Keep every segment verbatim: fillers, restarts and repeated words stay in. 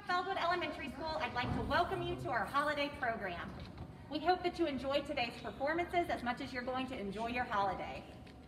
Feldwood Elementary School, I'd like to welcome you to our holiday program. We hope that you enjoy today's performances as much as you're going to enjoy your holiday.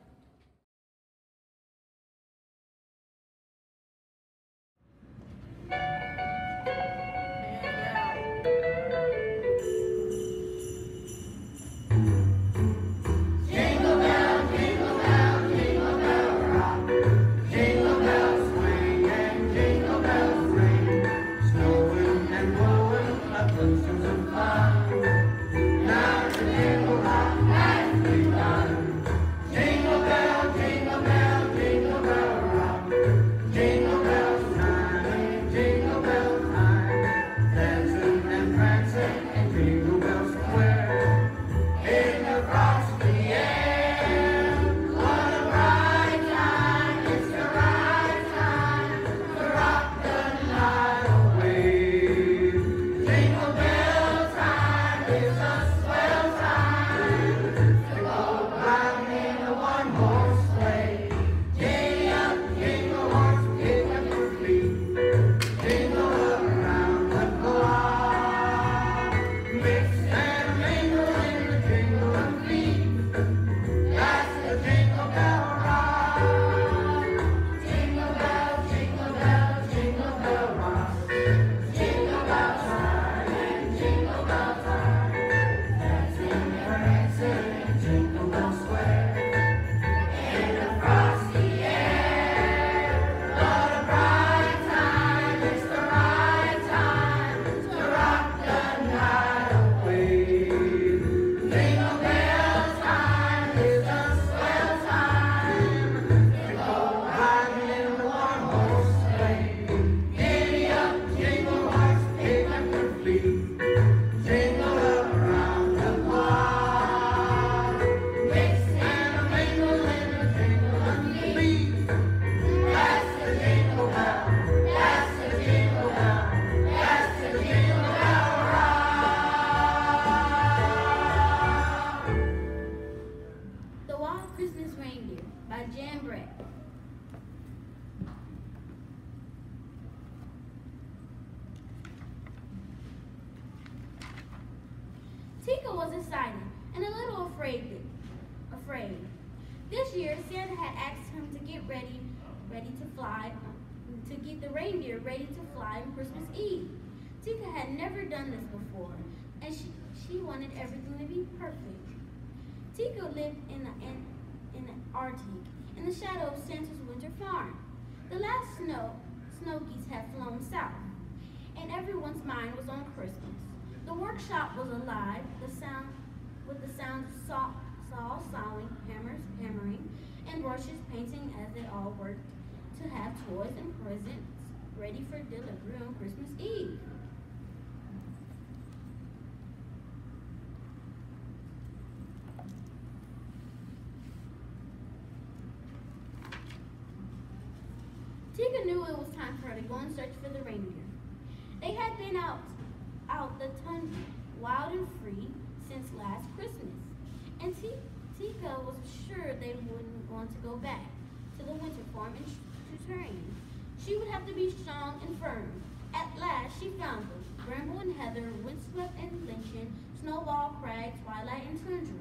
Tika was excited and a little afraid. Afraid. This year, Santa had asked him to get ready, ready to fly, to get the reindeer ready to fly on Christmas Eve. Tika had never done this before, and she, she wanted everything to be perfect. Tika lived in the in, in the Arctic, in the shadow of Santa's winter farm. The last snow snow geese had flown south, and everyone's mind was on Christmas. The workshop was alive, the sound with the sound of saw, saw sawing, hammers hammering, and brushes painting as they all worked to have toys and presents ready for delivery on Christmas Eve. Tika knew it was time for her to go and search for the reindeer. They had been out, out the tundra, wild and free, since last Christmas, and Tika was sure they wouldn't want to go back to the winter farm and to train. She would have to be strong and firm. At last, she found them: Bramble and Heather, Windswept and Lynchon, Snowball, Crag, Twilight, and Tundra.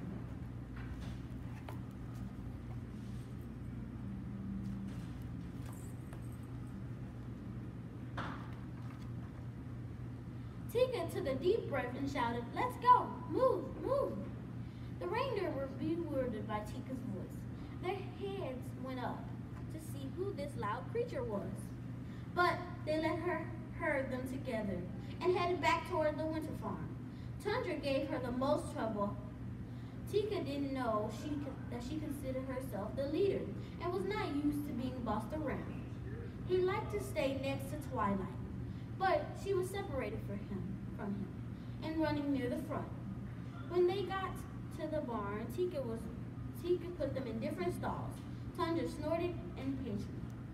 Tika took a deep breath and shouted, "Let's go! Move! Move!" The reindeer were bewildered by Tika's voice. Their heads went up to see who this loud creature was. But they let her herd them together and headed back toward the winter farm. Tundra gave her the most trouble. Tika didn't know she could, that she considered herself the leader and was not used to being bossed around. He liked to stay next to Twilight, but she was separated from him, from him and running near the front. When they got to the barn, Tika was Tika put them in different stalls. Tundra snorted impatiently.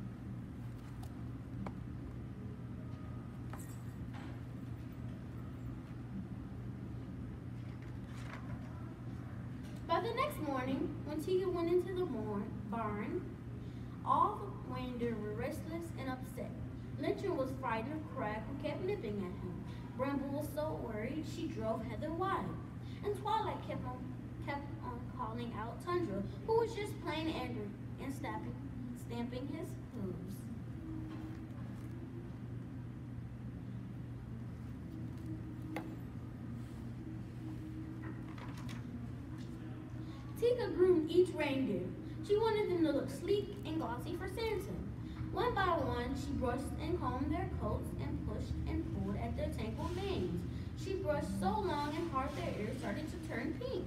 By the next morning, when Tika went into the barn, all the reindeer were restless and upset. Lynchen was frightened of Crag, who kept nipping at him. Bramble was so worried she drove Heather wild. And Twilight kept on kept on calling out Tundra, who was just plain angry and stamping, stamping his hooves. Tika groomed each reindeer. She wanted them to look sleek and glossy for Santa. One by one, she brushed and combed their coats and pushed and pulled at their tangled manes. She brushed so long and hard their ears started to turn pink.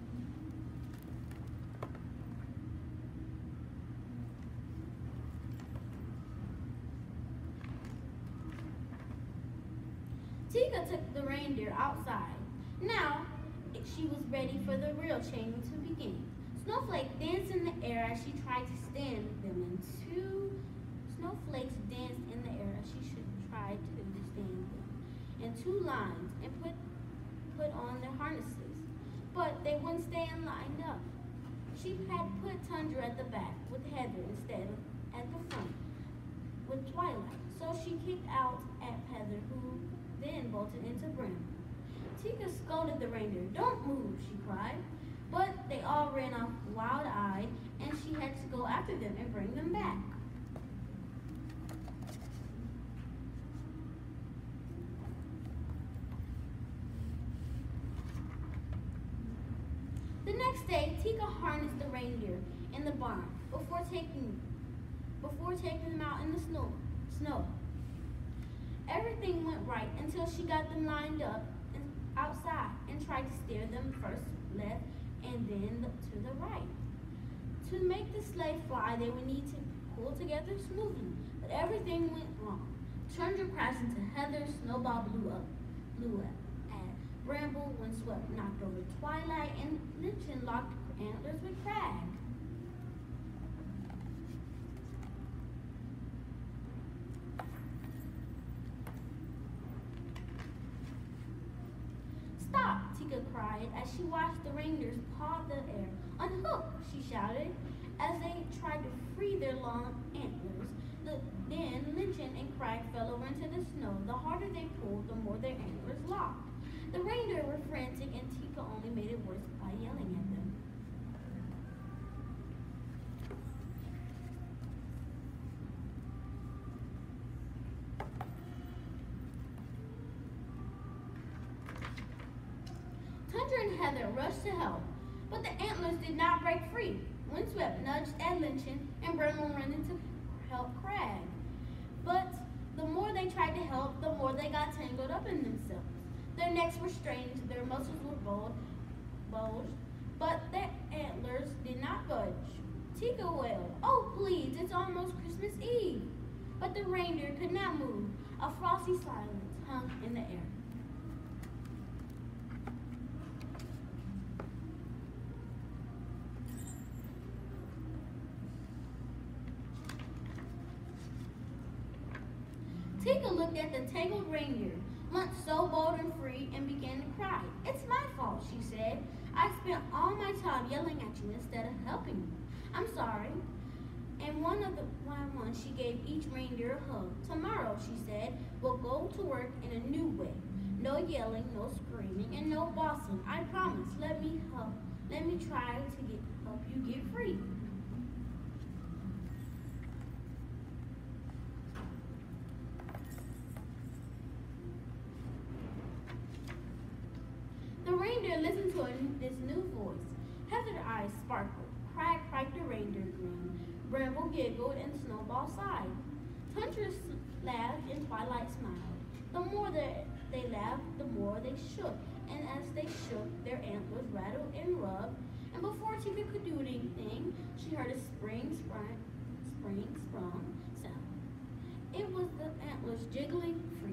Tika took the reindeer outside. Now, she was ready for the real chaining to begin. Snowflake danced in the air as she tried to stand them, and two snowflakes danced in the air as she should try to stand them, in two lines, and put put on their harnesses. But they wouldn't stand lined up. She had put Tundra at the back with Heather instead of at the front with Twilight. So she kicked out at Heather, who then bolted into Bramble. Tika scolded the reindeer. "Don't move," she cried. But they all ran off wild-eyed, and she had to go after them and bring them back. The next day, Tika harnessed the reindeer in the barn before taking before taking them out in the snow. Snow. Everything went right until she got them lined up and outside and tried to steer them first left and then to the right. To make the sleigh fly, they would need to pull together smoothly, but everything went wrong. Tundra crashed into Heather, Snowball blew up, blew up at Bramble, Windswept knocked over Twilight, and Lynchen locked antlers with Crag. "Stop!" Tika cried as she watched the reindeers paw the air. "Unhook!" she shouted as they tried to free their long antlers. The, then Lynchen and Crag fell over into the snow. The harder they pulled, the more their antlers locked. The reindeer were frantic, and Tika only made it worse by yelling at them. Tundra and Heather rushed to help, but the antlers did not break free. Windswept nudged at Lynchen, and Bramble ran in to help Crag. But the more they tried to help, the more they got tangled up in themselves. Their necks were strained, their muscles were bulged, bulged, but their antlers did not budge. Tika wailed, "Oh please, it's almost Christmas Eve." But the reindeer could not move. A frosty silence hung in the air. Tika looked at the tangled reindeer, once so bold and free, and began to cry. "It's my fault," she said. "I spent all my time yelling at you instead of helping you. I'm sorry." And one of the one one she gave each reindeer a hug. "Tomorrow," she said, "we'll go to work in a new way. No yelling, no screaming, and no bossing. I promise. Let me help. Let me try to get help you get free." The reindeer listened to a, this new voice. Heather's eyes sparkled. Crag cracked the reindeer grin. Bramble giggled and Snowball sighed. Tundra laughed and Twilight smiled. The more they, they laughed, the more they shook. And as they shook, their antlers rattled and rubbed. And before Tika could do anything, she heard a spring sprung, spring sprung sound. It was the antlers jiggling free.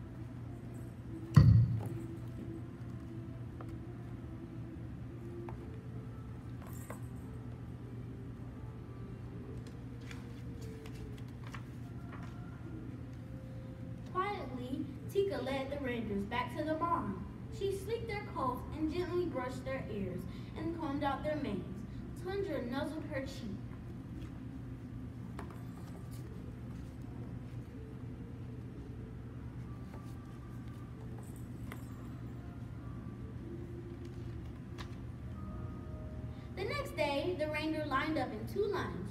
Tika led the reindeers back to the barn. She sleeked their coats and gently brushed their ears and combed out their manes. Tundra nuzzled her cheek.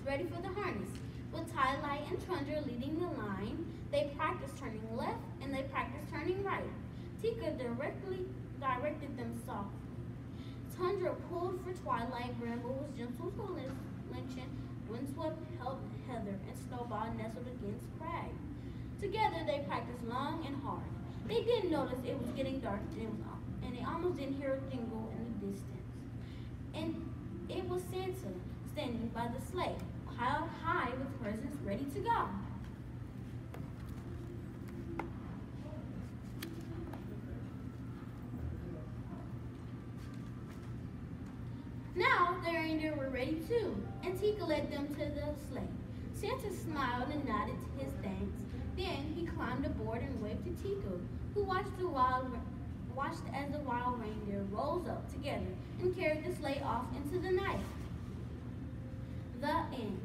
ready for the harness. With Twilight and Tundra leading the line, they practiced turning left and they practiced turning right. Tika directly directed them softly. Tundra pulled for Twilight, Bramble was gentle for Lynchen, Windswept helped Heather, and Snowball nestled against Crag. Together they practiced long and hard. They didn't notice it was getting dark and, it was, and they almost didn't hear a jingle in the distance. And it was Santa standing by the sleigh, piled high with presents ready to go. Now the reindeer were ready too, and Tika led them to the sleigh. Santa smiled and nodded his thanks. Then he climbed aboard and waved to Tika, who watched the wild watched as the wild reindeer rose up together and carried the sleigh off into the night. The end.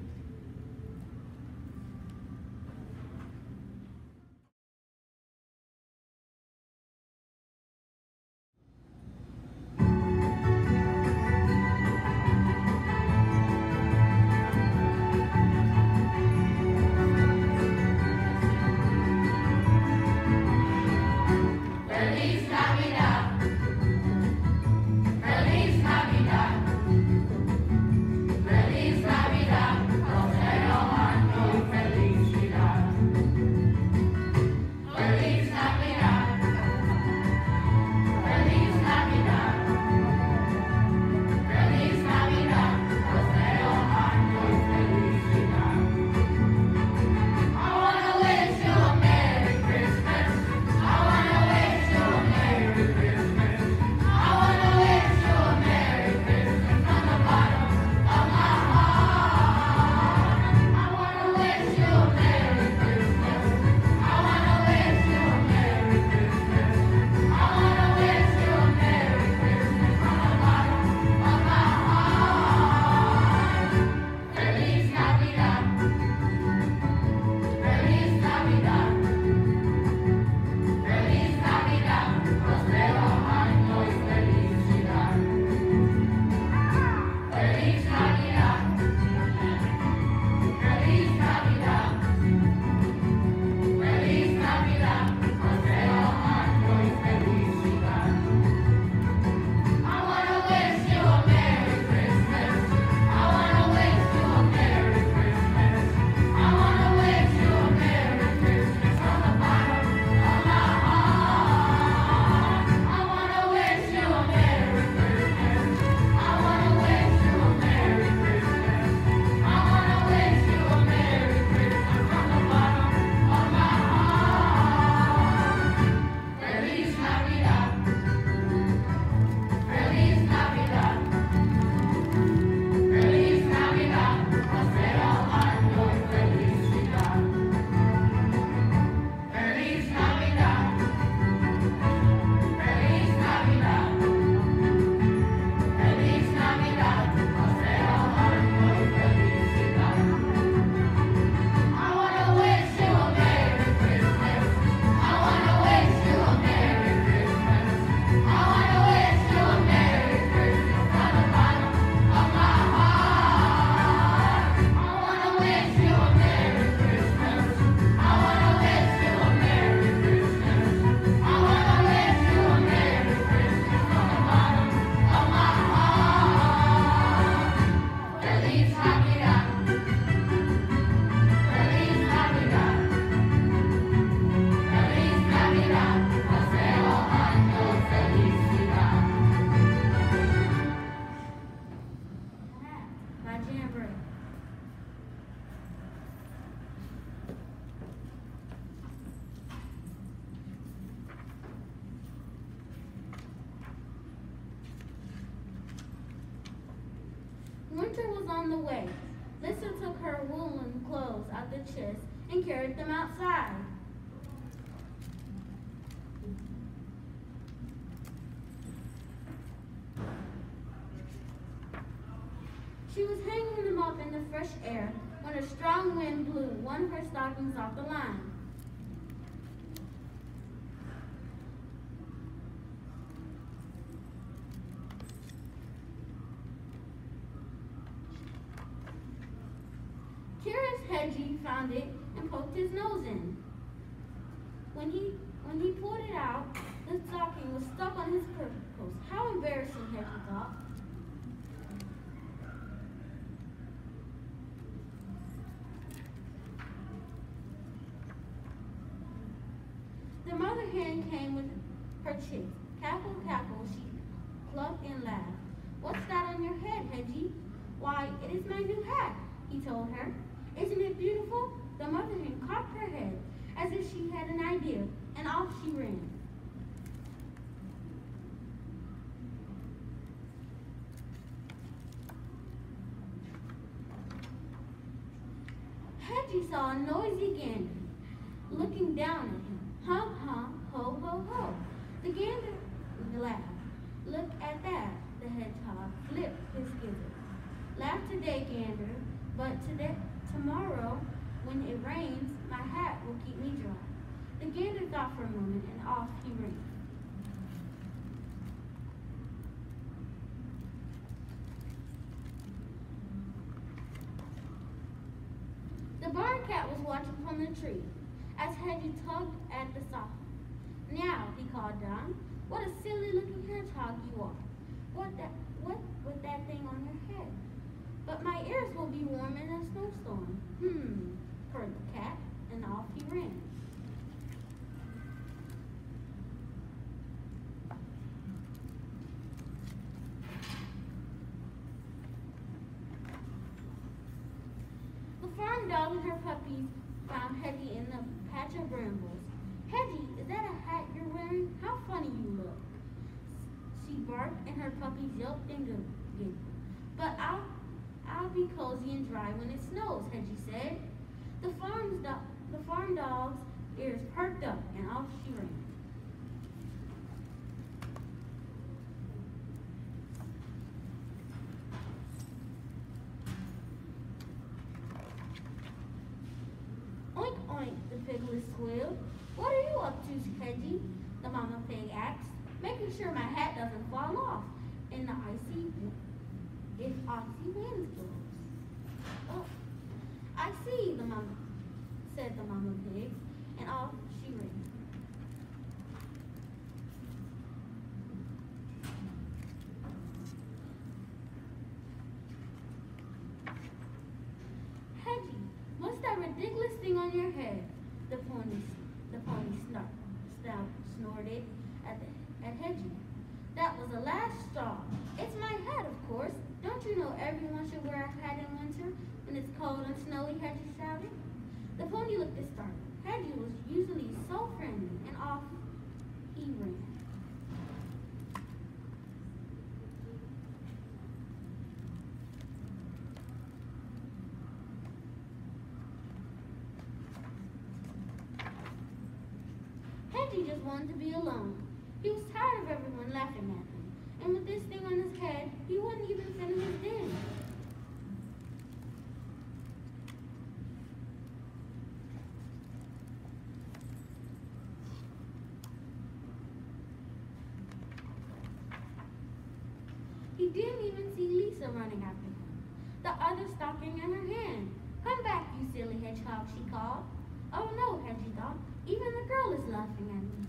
Winter was on the way. Lisa took her woolen clothes out the chest and carried them outside. She was hanging them up in the fresh air when a strong wind blew one of her stockings off the line. Hedgie found it and poked his nose in. When he when he pulled it out, the stocking was stuck on his post. How embarrassing, Hedgie thought. The mother hen came with her chicks. Cackle, cackle, she clucked and laughed. What's that on your head, Hedgie? Why, it is my new hat, he told her. Isn't it beautiful? The mother hen cocked her head as if she had an idea, and off she ran. Hedgie saw a noisy gander looking down at him. Hum, hum, ho, ho, ho. The gander laughed. Look at that, the hedgehog flipped his gizzard. Laugh today, gander, but today, tomorrow, when it rains, my hat will keep me dry. The gander thought for a moment, and off he ran. The barn cat was watching from the tree as Hedgie tugged at the sock. Now, he called down, what a silly looking hedgehog you are. What that what with that thing on your head? But my ears will be warm in a snowstorm. Hmm, purred the cat, and off he ran. The farm dog and her puppies found Hedgie in the patch of brambles. Hedgie, is that a hat you're wearing? How funny you look. She barked and her puppies yelped and giggled. But I'll, I'll be cozy and dry when it snows, Hedgie said. The, farm's do the farm dog's ears perked up and off she ran. Oink, oink, the piglet squealed. What are you up to, Hedgie? The mama pig asked, making sure my hat doesn't fall off in the icy, if icy wind blows. Oh, I see, the mama said the mama pig, and off she ran. Hedgie, what's that ridiculous thing on your head? The pony, the pony snort, snort, snorted at, the, at Hedgie. That was the last straw. It's my hat, of course. Don't you know everyone should wear a hat in winter when it's cold and snowy, Hedgie shouted. The pony looked startled. Hedgie was usually so friendly, and off he ran. Hedgie just wanted to be alone. He was tired of everyone laughing at him, and with this thing on his head, he wouldn't even fit in his den. He didn't even see Lisa running after him, the other stocking in her hand. Come back, you silly hedgehog, she called. Oh no, Hedgie thought, even the girl is laughing at me.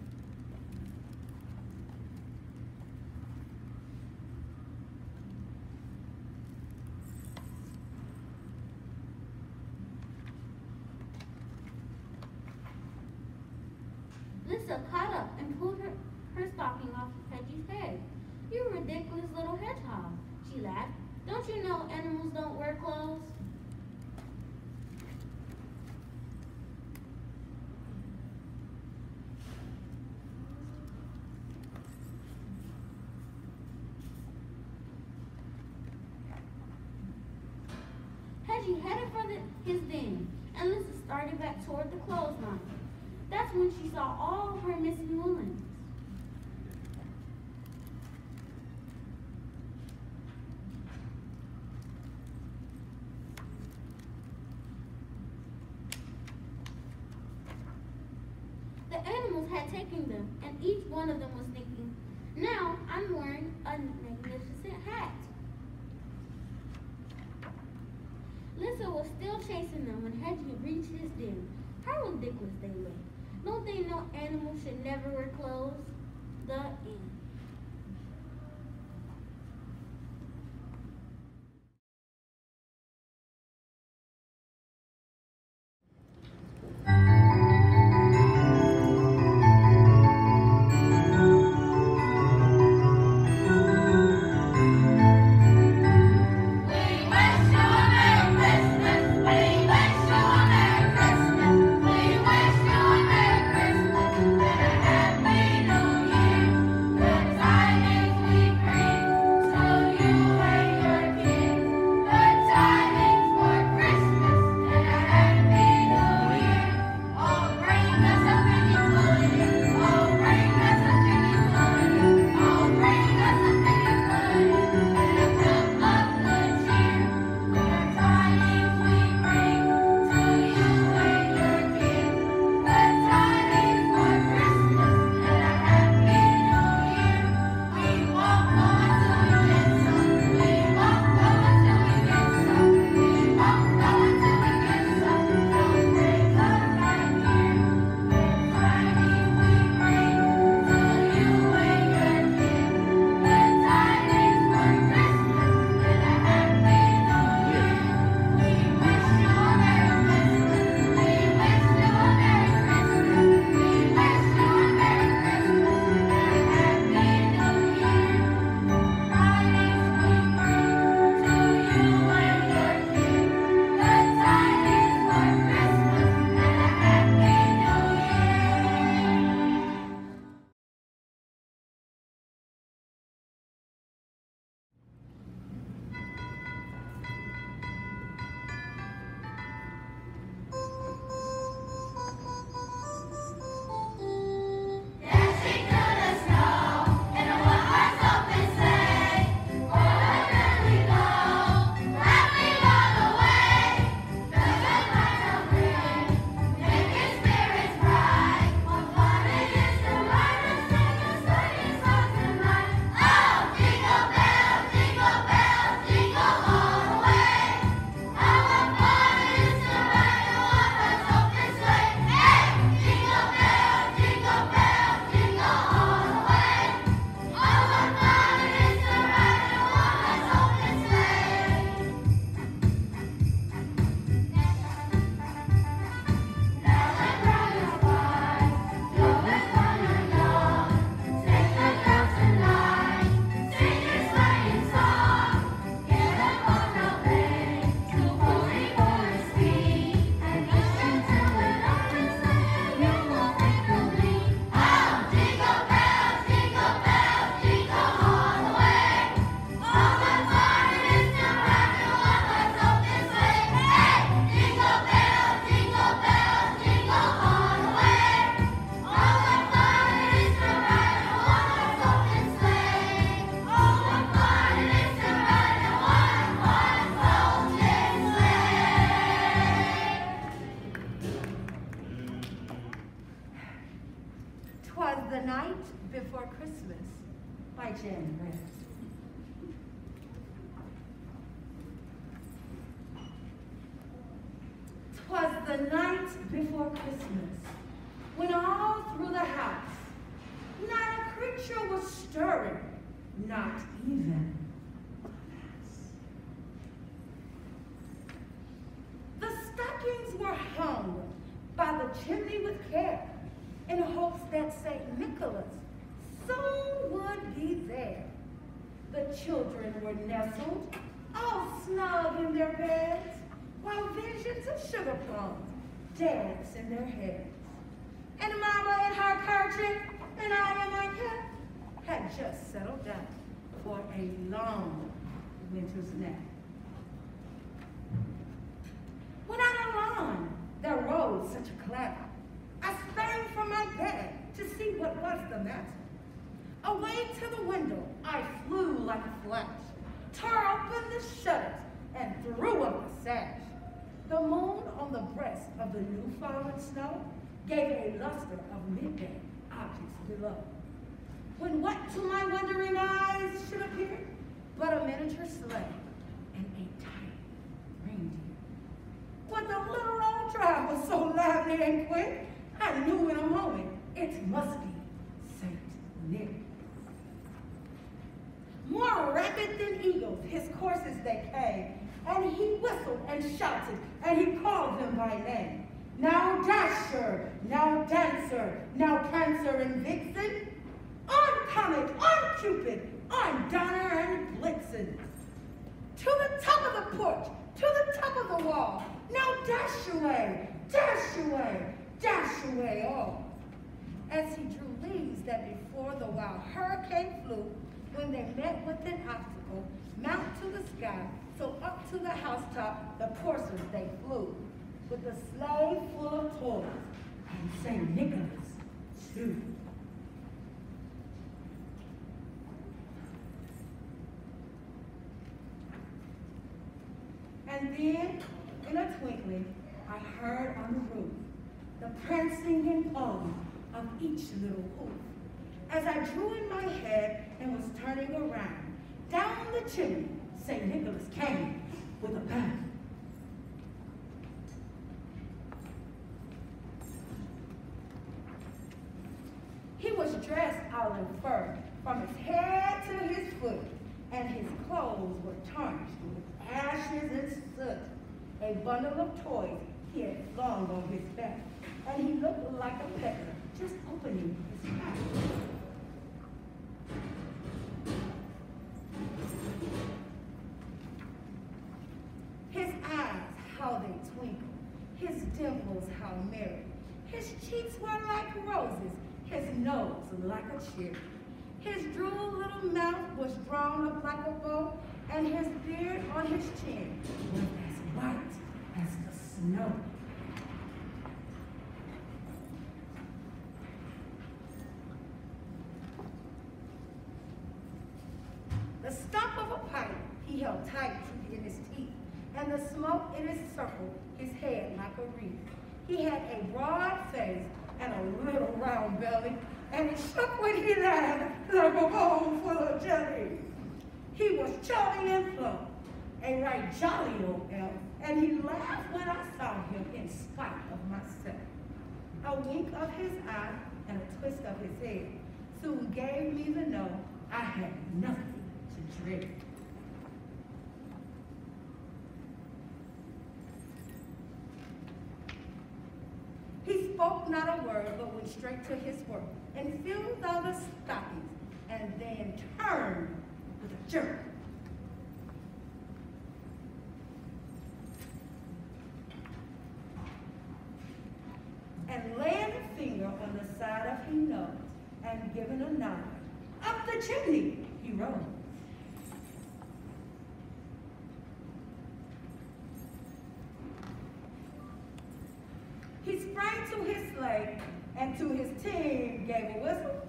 Lisa caught up and pulled her, her stocking off Hedgie's head. You ridiculous little hedgehog, she laughed. Don't you know animals don't wear clothes? Hedgie headed for the, his den, and Lisa started back toward the clothesline. That's when she saw all her missing woolens. The animals had taken them, and each one of them was thinking, now I'm wearing a magnificent hat. Lisa Whistle was still chasing them when Hedgie reached his den. How ridiculous they look. Don't they know animals should never wear clothes? The end. The Night Before Christmas by Jan Grant. Twas the night before Christmas, when all through the house, not a creature was stirring, not even a mouse. The stockings were hung by the chimney with care, in hopes that Saint Nicholas soon would be there. The children were nestled, all snug in their beds, while visions of sugar plums danced in their heads. And Mama in her kerchief and I in my cap had just settled down for a long winter's nap. When out on lawn there rose such a clatter, I sprang from my bed to see what was the matter. Away to the window I flew like a flash, tore open the shutters and threw up the sash. The moon on the breast of the new fallen snow gave a luster of midday objects below. When what to my wondering eyes should appear but a miniature sleigh and a tiny reindeer Rodney and Quinn, I knew in a moment it must be Saint Nick. More rapid than eagles, his coursers they came, and he whistled and shouted, and he called them by name. Now Dasher, now Dancer, now Prancer and Vixen, on Comet, on Cupid, on Donner and Blitzen. To the top of the porch, to the top of the wall, now dash away, dash away, dash away all. As he drew leaves that before the wild hurricane flew, when they met with an obstacle, mount to the sky, so up to the housetop the coursers they flew, with the sleigh full of toys, and Saint Nicholas too. And then, in a twinkling, I heard on the roof the prancing and pawing of each little hoof. As I drew in my head and was turning around, down the chimney, Saint Nicholas came with a bang. He was dressed all in fur, from his head to his foot, and his clothes were tarnished with ashes and soot. A bundle of toys he had flung on his back, and he looked like a pecker just opening his pack. His eyes, how they twinkled, his dimples, how merry. His cheeks were like roses, his nose like a cherry. His droll little mouth was drawn up like a bow, and his beard on his chin was as white as the snow. The stump of a pipe he held tight in his teeth, and the smoke in his circle his head like a wreath. He had a broad face and a little round belly, and he shook when he laughed like a bowl full of jelly. He was chubby and plump, a right jolly old elf, and he laughed when I saw him in spite of myself. A wink of his eye and a twist of his head soon gave me the know I had nothing to dread. He spoke not a word, but went straight to his work, and filled all the stockings, and then turned with a jerk. And laying a finger on the side of his nose, and giving a nod, up the chimney he rose. He sprang to his sleigh, and to his team gave a whistle.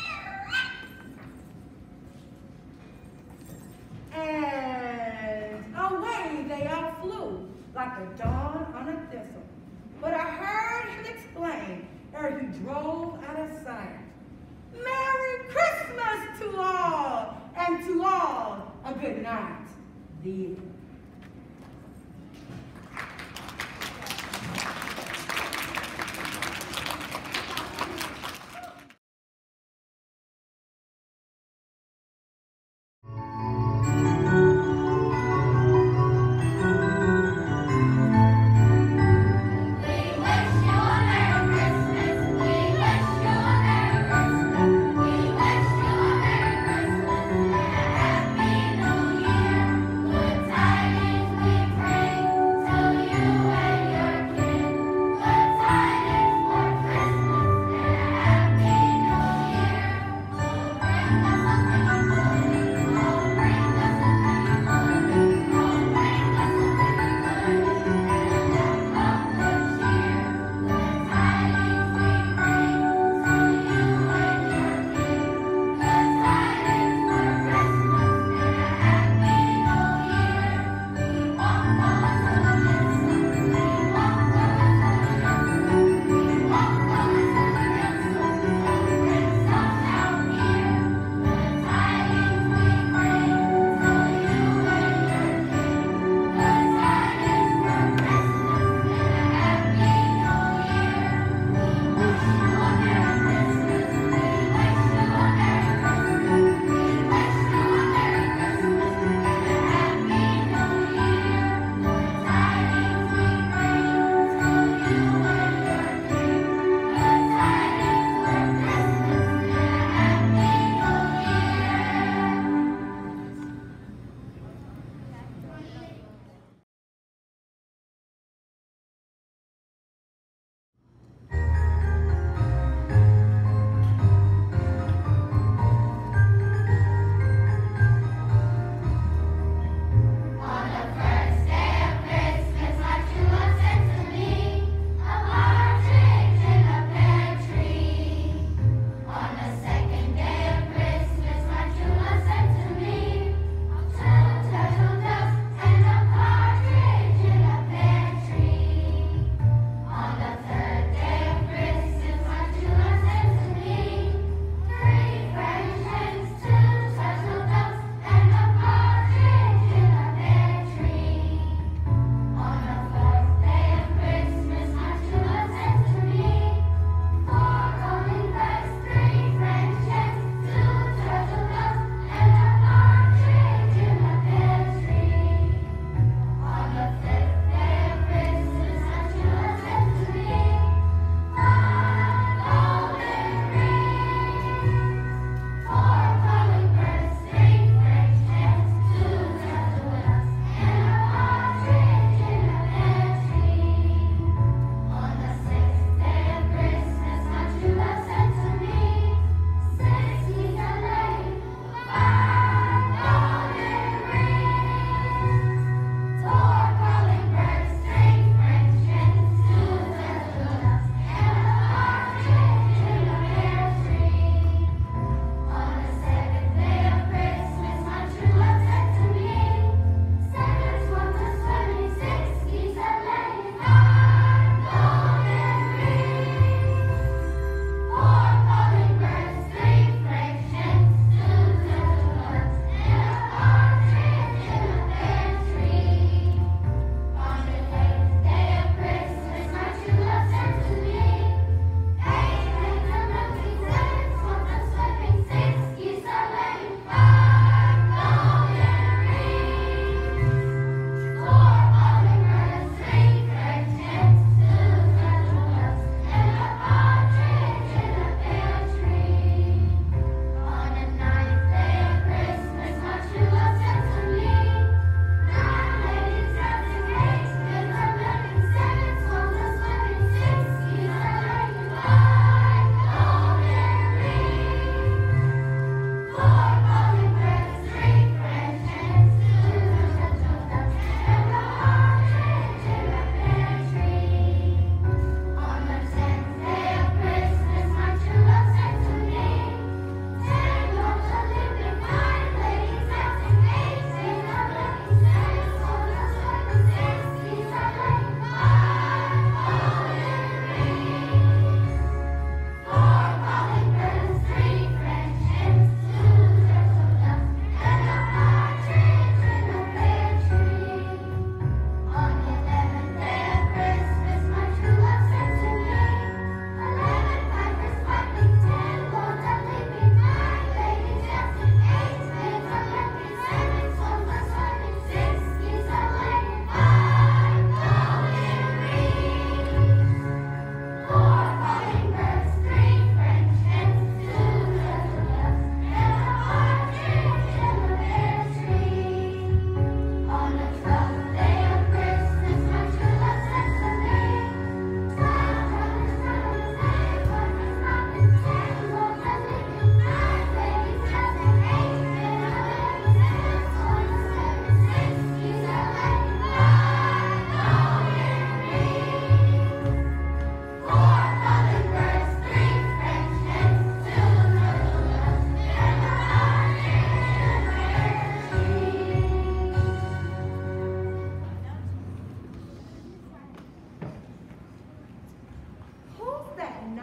And away they all flew, like the dawn on a thistle. But I heard him exclaim, ere he drove out of sight, "Merry Christmas to all, and to all a good night." The end. Good time.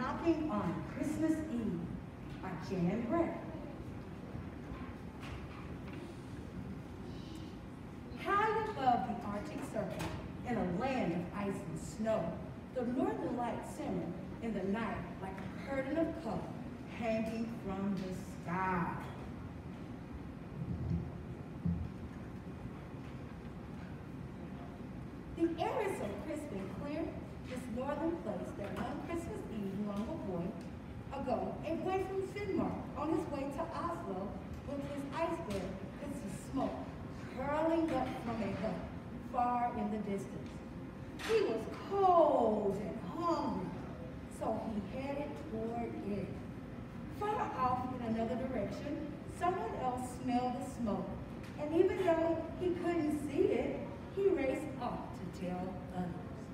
Knocking on Christmas Eve by Jan Gray. High above the Arctic Circle, in a land of ice and snow, the northern lights simmer in the night like a curtain of color hanging from the sky. The air is so crisp and clear, this northern place that one Christmas Eve long a boy ago, a boy from Finnmark on his way to Oslo with his iceberg could see smoke curling up from a hut far in the distance. He was cold and hungry, so he headed toward it. Far off in another direction, someone else smelled the smoke, and even though he couldn't see it, he raced off to tell others.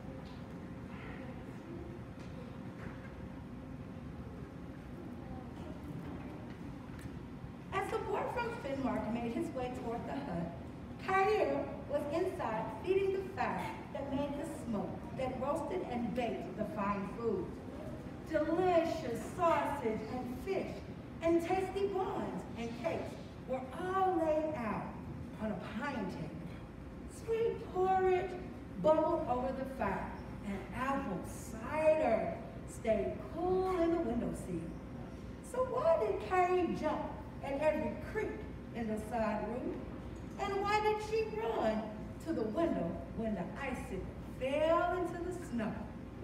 As the boy from Finnmark made his way toward the hut, Kair was inside feeding the fire that made the smoke that roasted and baked the fine food. Delicious sausage and fish and tasty buns and cakes were all laid out on a pine table. Sweet porridge bubbled over the fire, and apple cider stayed cool in the window seat. So why did Carrie jump at every creak in the side room? And why did she run to the window when the icicle fell into the snow?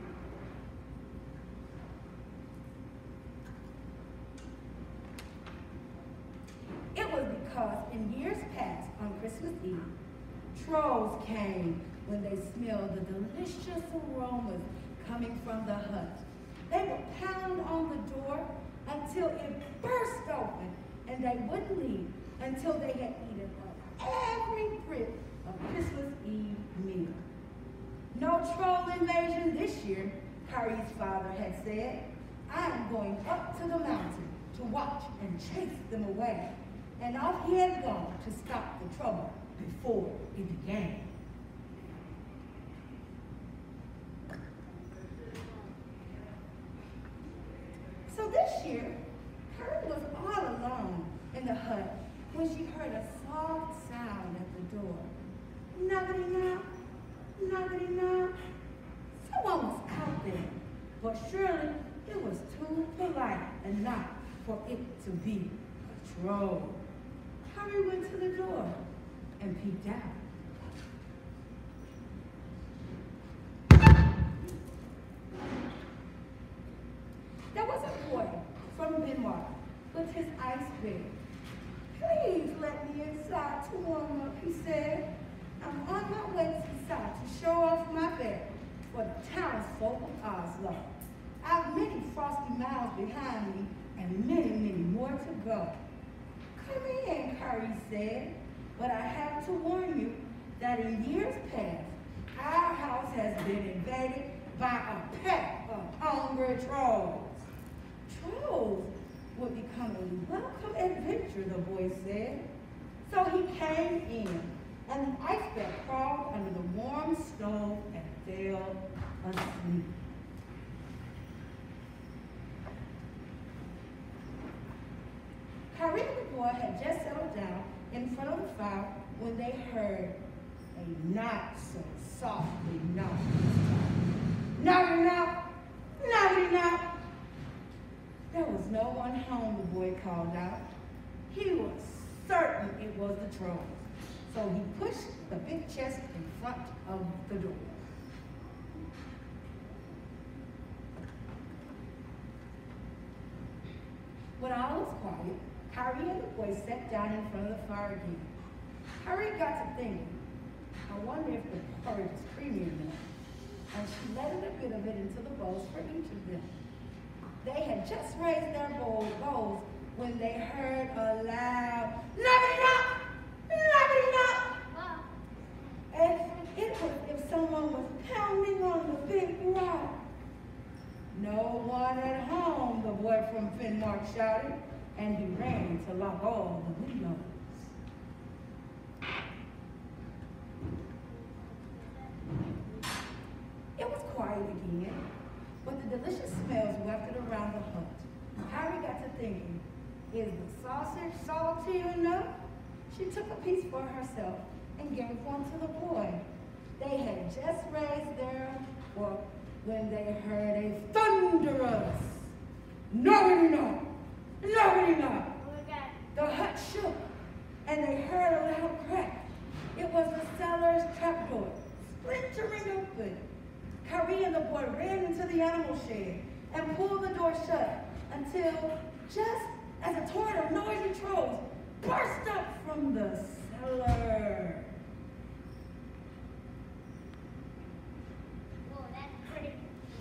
It was because in years past on Christmas Eve, trolls came when they smelled the delicious aromas coming from the hut. They would pound on the door until it burst open, and they wouldn't leave until they had eaten up every bit of Christmas Eve meal. No troll invasion this year, Carrie's father had said. I am going up to the mountain to watch and chase them away. And off he had gone to stop the trouble before it began. So this year, Carrie was all alone in the hut when she heard a soft sound at the door. Nubbity-knock, nubbity-knock. Someone was out there, but surely it was too polite and not for it to be a troll. Harry went to the door and peeked out. There was a boy from Denmark with his ice bear. Please let me inside to warm up, he said. I'm on my way inside to show off my bear for the townsfolk of Oslo. I've many frosty miles behind me and many, many more to go. Come in, Carrie said, but I have to warn you that in years past, our house has been invaded by a pack of hungry trolls. Trolls would become a welcome adventure, the boy said. So he came in, and the iceberg crawled under the warm stove and fell asleep. Carrie and the boy had just settled down in front of the fire when they heard a not so softly knock. Knock, knock, knock, knock. There was no one home, the boy called out. He was certain it was the trolls, so he pushed the big chest in front of the door. When all was quiet, Harry and the boy sat down in front of the fire again. Harry got to thinking, I wonder if the porridge is creamy enough. And she lettered a bit of it into the bowls for each of them. They had just raised their bowl, bowls when they heard a loud, knock-knock, knock-knock. And it was as if someone was pounding on the big rock. No one at home, the boy from Finnmark shouted, and he ran to lock all the windows. It was quiet again, but the delicious smells wafted around the hut, Harry got to thinking, is the sausage salty enough? She took a piece for herself and gave one to the boy. They had just raised their fork when they heard a thunderous, "Nobody no! Nobody no!" The hut shook, and they heard a loud crack. It was the cellar's trapdoor, splintering open. Harry and the boy ran into the animal shed and pulled the door shut until, just as a torrent of noisy trolls burst up from the cellar. Whoa, that's pretty.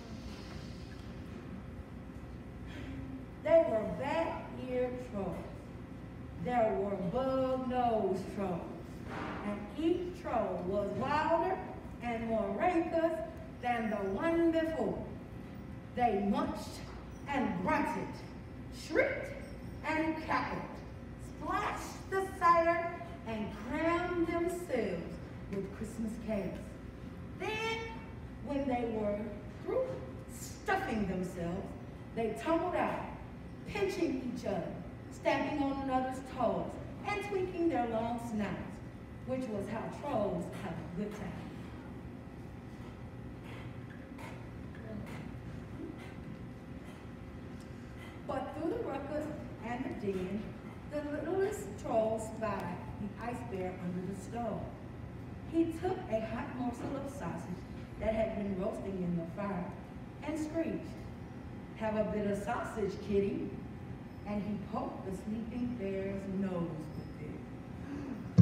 They were bat-eared trolls. There were bug-nosed trolls, and each troll was wilder and more rancorous than the one before. They munched and grunted, shrieked and cackled, splashed the cider, and crammed themselves with Christmas cakes. Then, when they were through stuffing themselves, they tumbled out, pinching each other, stamping on another's toes, and tweaking their long snouts, which was how trolls have a good time. But through the ruckus and the din, the littlest troll spied the ice bear under the stove. He took a hot morsel of sausage that had been roasting in the fire and screeched, "Have a bit of sausage, kitty." And he poked the sleeping bear's nose with it.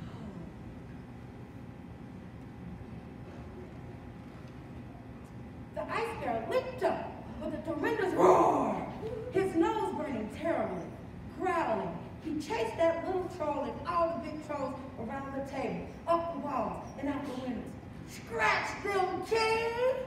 The ice bear leaped up with a tremendous roar, his nose burning terribly. Growling, he chased that little troll and all the big trolls around the table, up the walls and out the windows. "Scratch them, kitty!"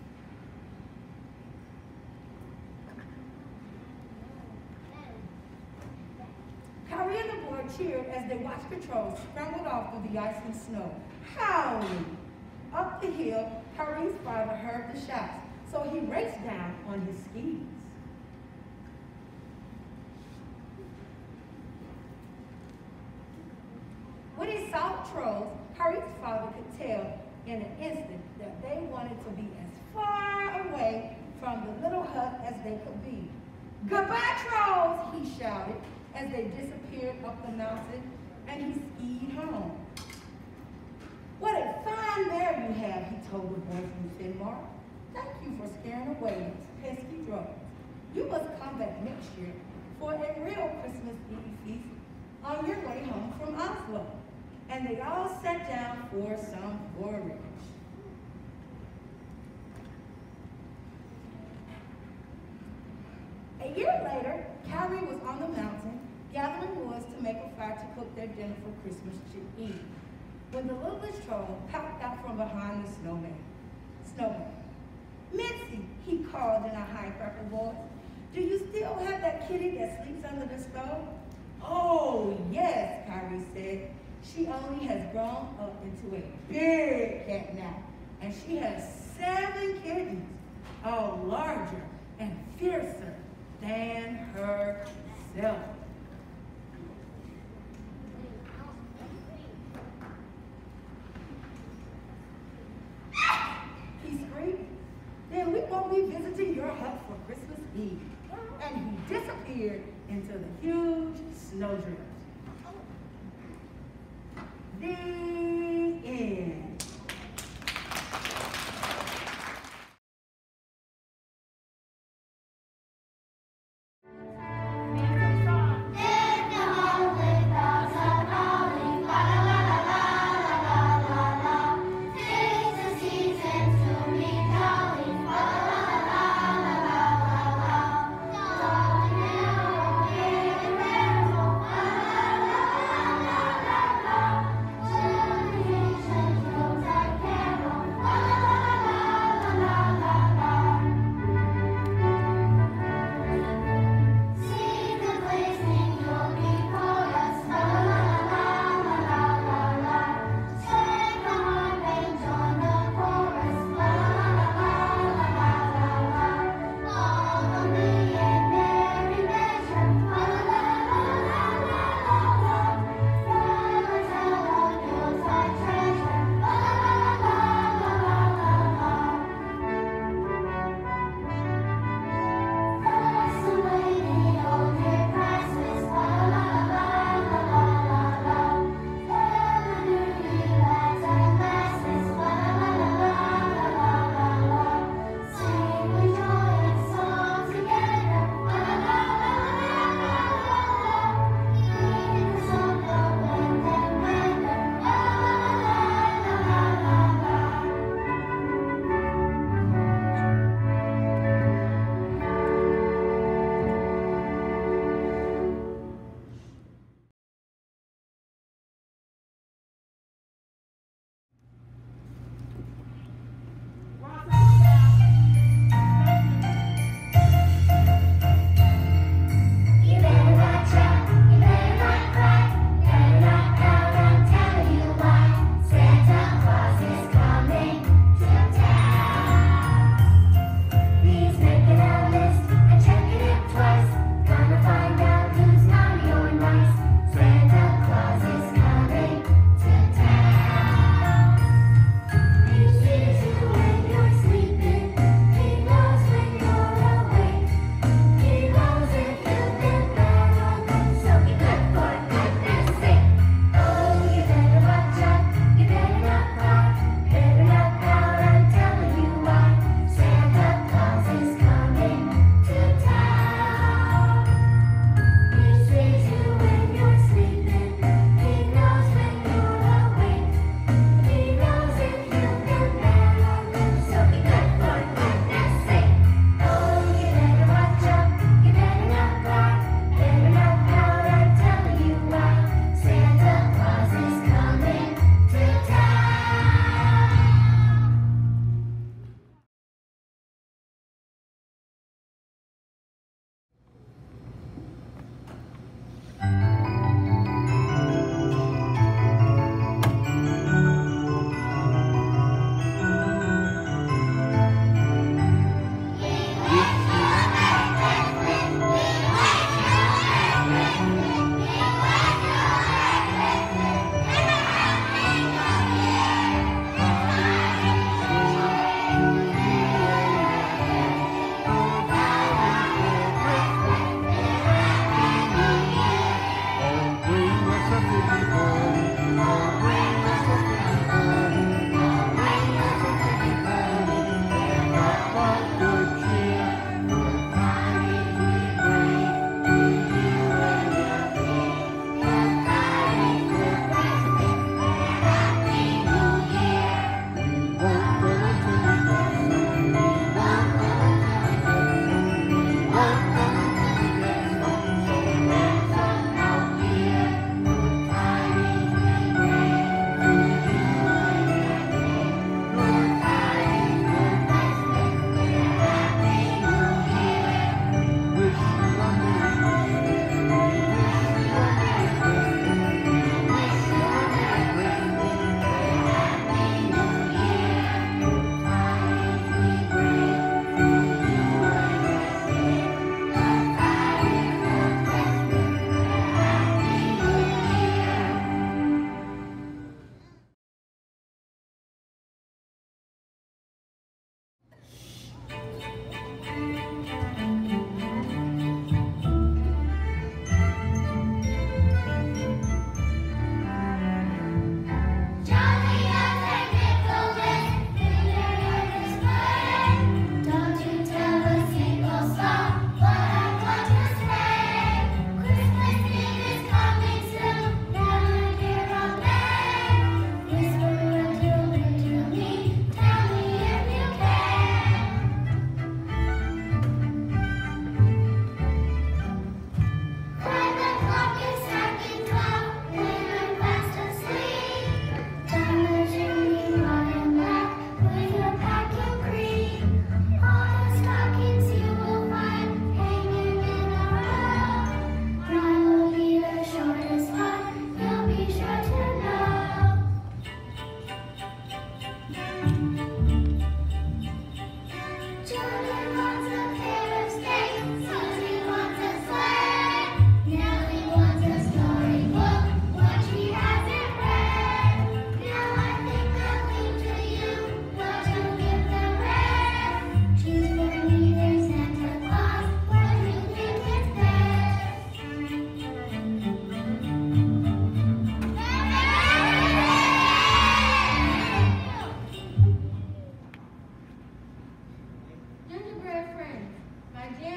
Harry and the boy cheered as they watched the trolls scrambled off through the ice and snow, howling. Up the hill, Harry's father heard the shouts, so he raced down on his skis. When he saw the trolls, Harry's father could tell in an instant that they wanted to be as far away from the little hut as they could be. "Goodbye, trolls!" he shouted as they disappeared up the mountain, and he skied home. "What a fine bear you have," he told the boy from Finmark. "Thank you for scaring away those pesky drones. You must come back next year for a real Christmas Eve feast on your way home from Oslo." And they all sat down for some porridge. A year later, Harry was on the mountain gathering woods to make a fire to cook their dinner for Christmas Eve, when the littlest troll popped out from behind the snowman. Snowman. "Mitzi," he called in a high crackle voice, "do you still have that kitty that sleeps under the stove?" "Oh, yes," Harry said. "She only has grown up into a big cat now, and she has seven kittens, all larger and fiercer than herself." He screamed, "Then we won't be visiting your hut for Christmas Eve." And he disappeared into the huge snowdrift. The end. La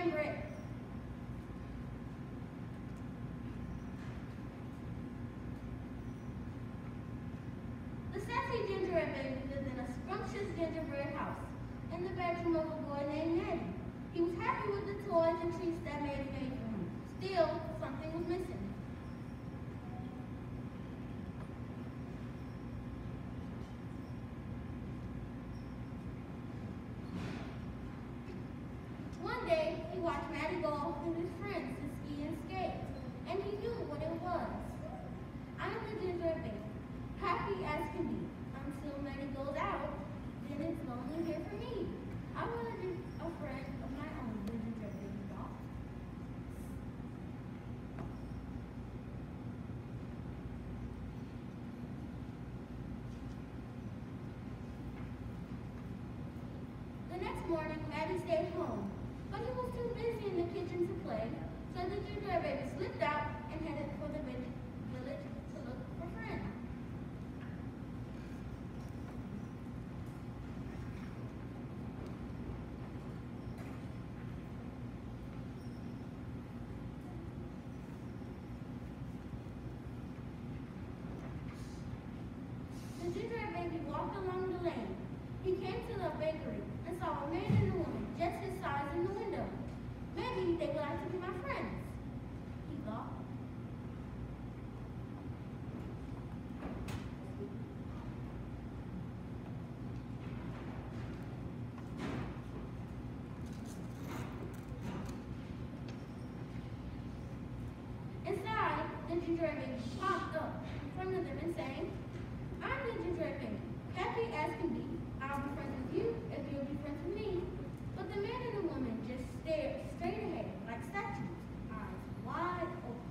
gingerbread. The sassy gingerbread baby lived in a scrumptious gingerbread house in the bedroom of a boy named Natty. He was happy with the toys and treats that Natty made for him. Still, something was missing. One day, he watched Natty go off with his friends to ski and skate, and he knew what it was. I'm the gingerbread baby, happy as can be, until Natty goes out, then it's lonely here for me. I want to be a friend of my own, the gingerbread baby thought. The next morning, Natty stayed home, but he was too busy in the kitchen to play, so the gingerbread baby slipped out and headed for the village village to look for friends. The gingerbread baby walked along the lane. He came to the bakery and saw a man and a woman just his size in the window. Maybe they would like to be my friends, he thought. Inside, the gingerbread baby popped up in front of them and sang, I'm the gingerbread baby, happy as can be. I'll be friends with you if you'll be friends with me. But the man and the woman just stared straight ahead like statues, eyes wide open.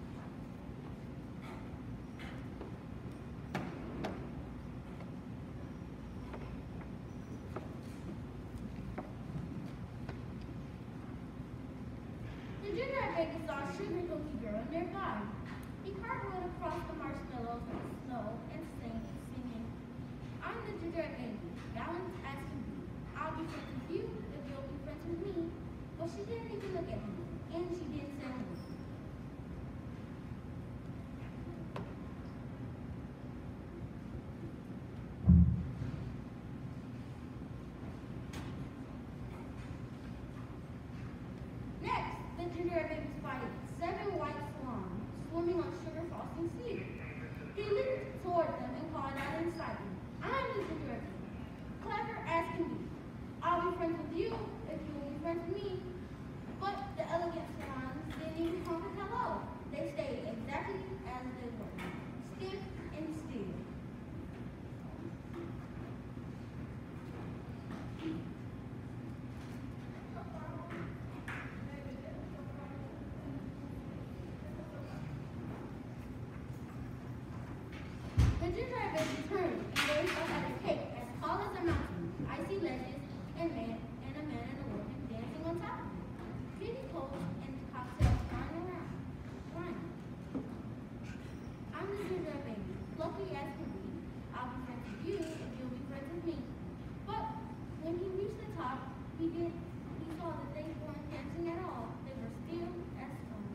The gingerbread baby saw a sugar cookie girl nearby. He cartwheeled across the marshmallows and snow and sang, singing, I'm the gingerbread baby, balanced as can be. I'll be friends with you if you'll be friends with me. But she didn't even look at him, and she didn't say a word. Next, the gingerbread baby spotted seven white swans swimming on sugar frosting sea. He leaped toward them and called out in excitement, I'm the gingerbread baby, clever as can be. I'll be friends with you if you will be friends with me. But the elegant swans didn't even honk and hello. They stayed exactly as they were, stiff and still. The gingerbread baby turned and gazed up at a cake as tall as a mountain, icy ledges, and man and a man and a woman dancing on top of it. Pretty clothes and cocktails flying around. Flying. I'm the gingerbread baby, fluffy as can be. I'll be friends with you if you'll be friends with me. But when he reached the top, he did he saw that they weren't dancing at all. They were still as stone.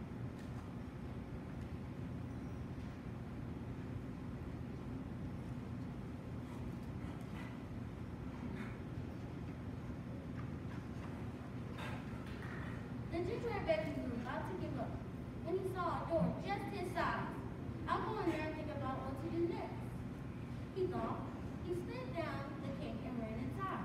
The gingerbread baby was about to give up when he saw a door just his size. I'll go in there and think about what to do next, he thought. He slid down the cake and ran inside.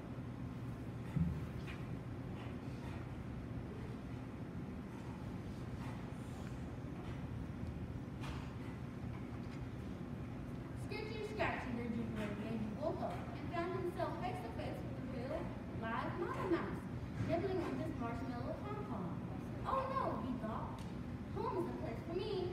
Scritchy scratchy, the gingerbread baby woke up and found himself face to face with a real live mama mouse, nibbling on this marshmallow pom-pom. Oh no, he thought. Home is the place for me.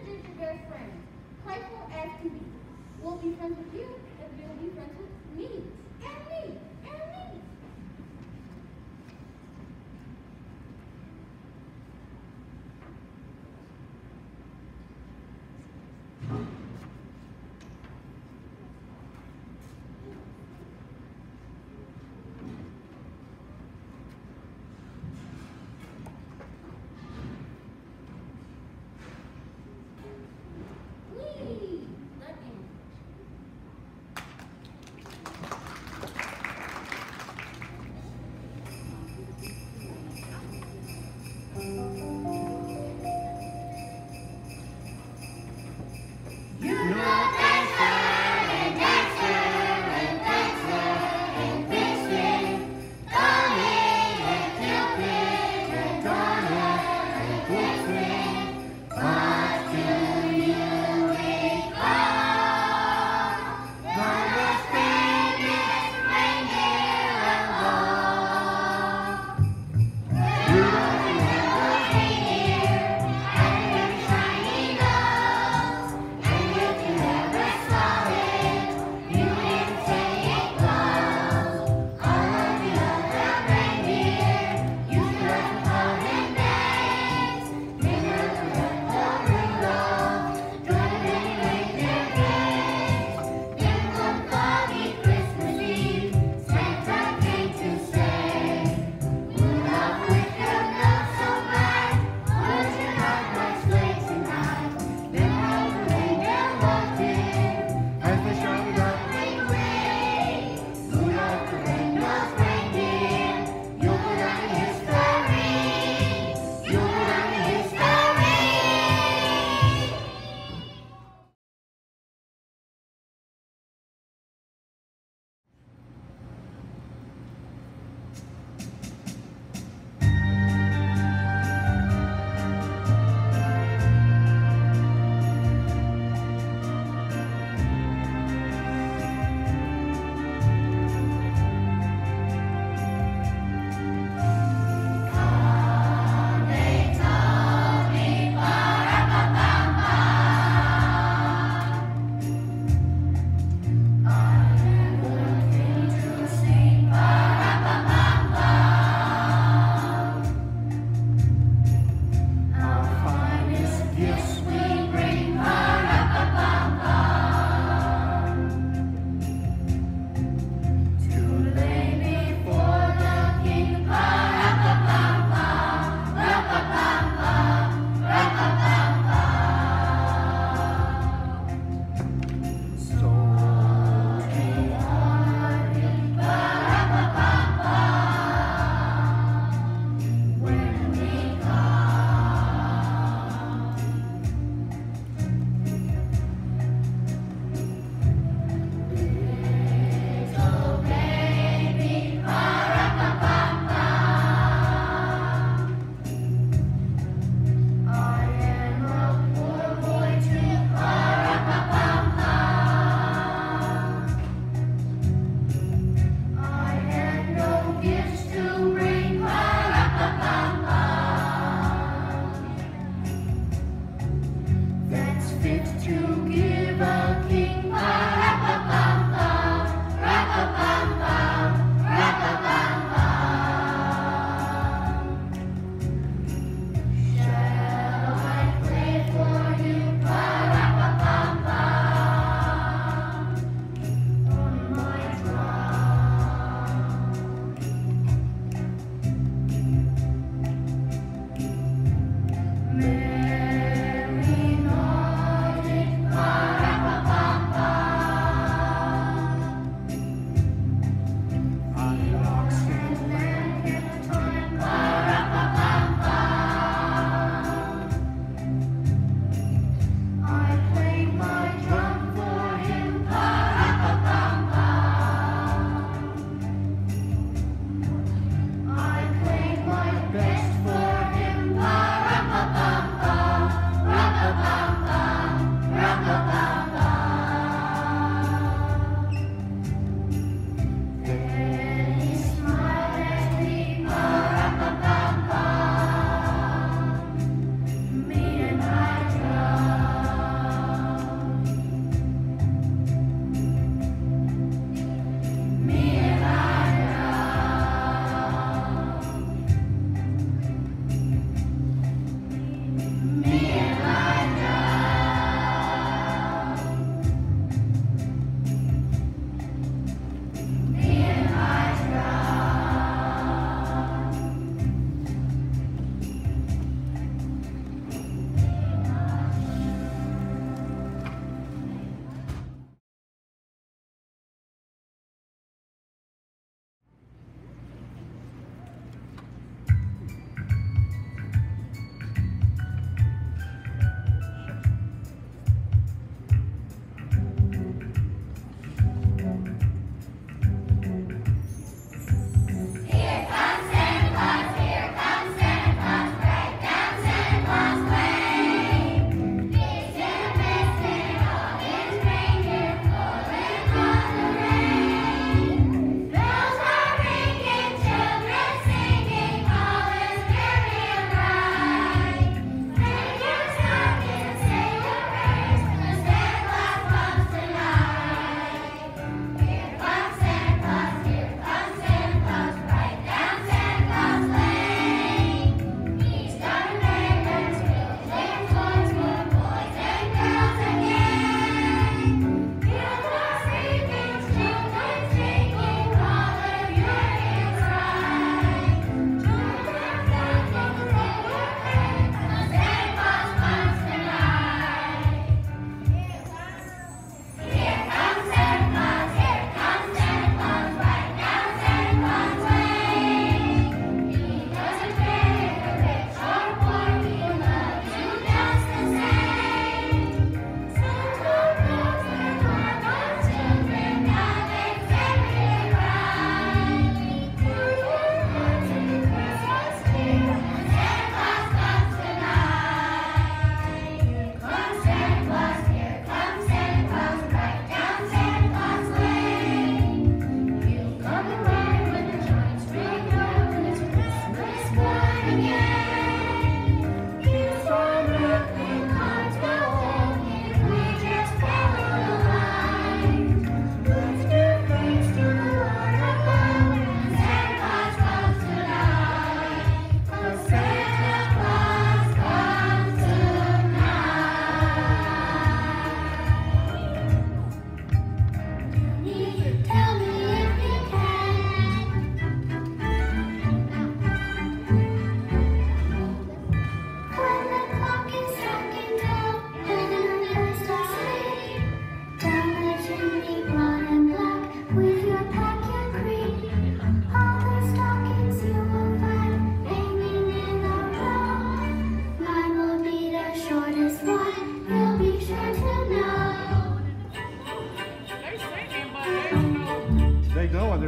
gingerbread friends, playful as can be. We'll be friends with you, and you'll be friends with me, and me, and me. Whee! Let in.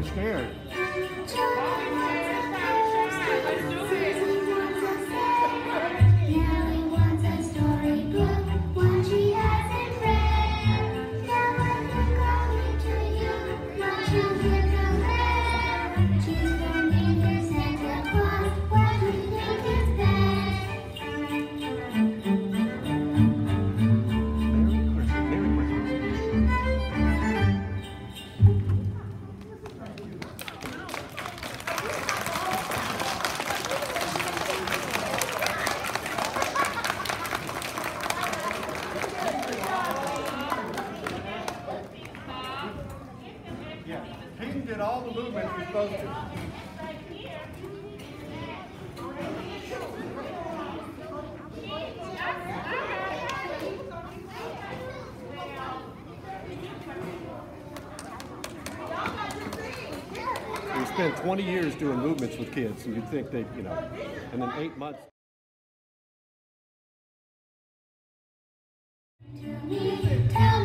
they're scared. Nellie wants a storybook, one she hasn't read. Now I'm coming to you, won't you give her red? She's for me, dear Santa Claus, what do you think is best? Merry Christmas. Merry Christmas. Yeah, Keaton did all the movements you're supposed to. We spent twenty years doing movements with kids, and you'd think they, you know, and then eight months. Tell me if you can.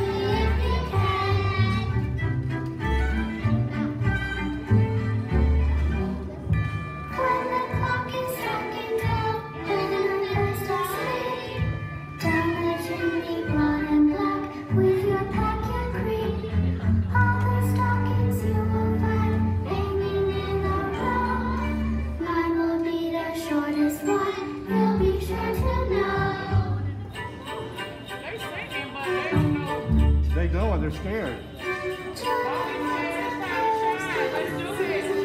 When the clock is striking twelve, when I first asleep, down the chimney broad and black, with your pack and creep, all the stockings you will find hanging in a row. Mine will be the shortest one, you'll be sure to know. They go and they're scared. Children, let's do it.